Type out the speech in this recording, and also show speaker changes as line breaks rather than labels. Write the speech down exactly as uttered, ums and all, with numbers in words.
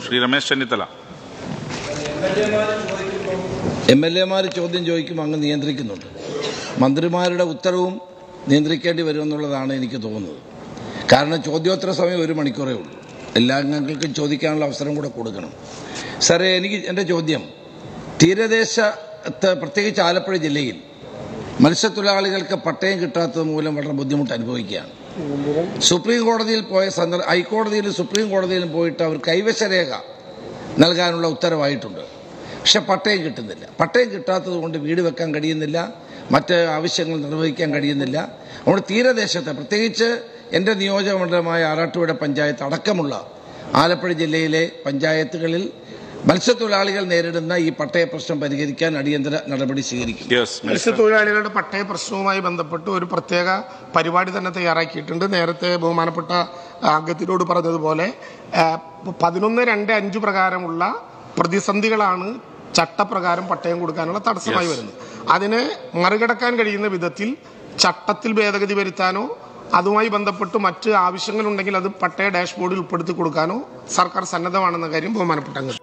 Shri Ramesh Chennithala.
M L എമാർ ചോദ്യം ചോദിക്കുമ്പോൾ അങ്ങ് നിയന്ത്രിക്കുന്നുണ്ട്. മന്ത്രിമാരുടെ ഉത്തരവും നിയന്ത്രിക്കേണ്ടി വരുമെന്നുള്ളതാണ് എനിക്ക് തോന്നുന്നത്. കാരണം ചോദ്യോത്തര സമയം ഒരു മണിക്കൂറേ ഉള്ളൂ. എല്ലാ അംഗങ്ങൾക്കും ചോദിക്കാനുള്ള അവസരം കൂടെ കൊടുക്കണം. സാറേ, എനിക്ക് എൻ്റെ ചോദ്യം, തീരദേശത്ത് പ്രത്യേകിച്ച് ആലപ്പുഴ ജില്ലയിൽ മത്സ്യത്തൊഴിലാളികൾക്ക് പട്ടയം കിട്ടാത്തത് മൂലം വളരെ ബുദ്ധിമുട്ട് അനുഭവിക്കുകയാണ്. സുപ്രീം കോടതിയിൽ പോയ സന്ദർഭ ഹൈക്കോടതിയിലും സുപ്രീം കോടതിയിലും പോയിട്ട് അവർ കൈവശരേഖ നൽകാനുള്ള ഉത്തരവായിട്ടുണ്ട്. പക്ഷെ പട്ടയം കിട്ടുന്നില്ല. പട്ടയം കിട്ടാത്തത് കൊണ്ട് വീട് വെക്കാൻ കഴിയുന്നില്ല, മറ്റ് ആവശ്യങ്ങൾ നിർവഹിക്കാൻ കഴിയുന്നില്ല. അതുകൊണ്ട് തീരദേശത്ത് പ്രത്യേകിച്ച് എൻ്റെ നിയോജകമണ്ഡലമായ ആറാട്ടുപുഴ പഞ്ചായത്ത് അടക്കമുള്ള ആലപ്പുഴ ജില്ലയിലെ പഞ്ചായത്തുകളിൽ മത്സ്യത്തൊഴിലാളികൾ നേരിടുന്ന ഈ പട്ടയ പ്രശ്നം പരിഹരിക്കാൻ അടിയന്തര നടപടി സ്വീകരിക്കും.
മത്സ്യത്തൊഴിലാളികളുടെ പട്ടയ പ്രശ്നവുമായി ബന്ധപ്പെട്ട് ഒരു പ്രത്യേക പരിപാടി തന്നെ തയ്യാറാക്കിയിട്ടുണ്ട്. നേരത്തെ ബഹുമാനപ്പെട്ട അംഗത്തിനോട് പറഞ്ഞതുപോലെ പതിനൊന്ന് രണ്ട് അഞ്ച് പ്രകാരമുള്ള പ്രതിസന്ധികളാണ് ചട്ടപ്രകാരം പട്ടയം കൊടുക്കാനുള്ള തടസ്സമായി വരുന്നത്. അതിനെ മറികടക്കാൻ കഴിയുന്ന വിധത്തിൽ ചട്ടത്തിൽ ഭേദഗതി വരുത്താനോ അതുമായി ബന്ധപ്പെട്ട് മറ്റ് ആവശ്യങ്ങളുണ്ടെങ്കിൽ അത് പട്ടയ ഡാഷ്ബോർഡിൽ ഉൾപ്പെടുത്തി കൊടുക്കാനോ സർക്കാർ സന്നദ്ധമാണെന്ന കാര്യം ബഹുമാനപ്പെട്ട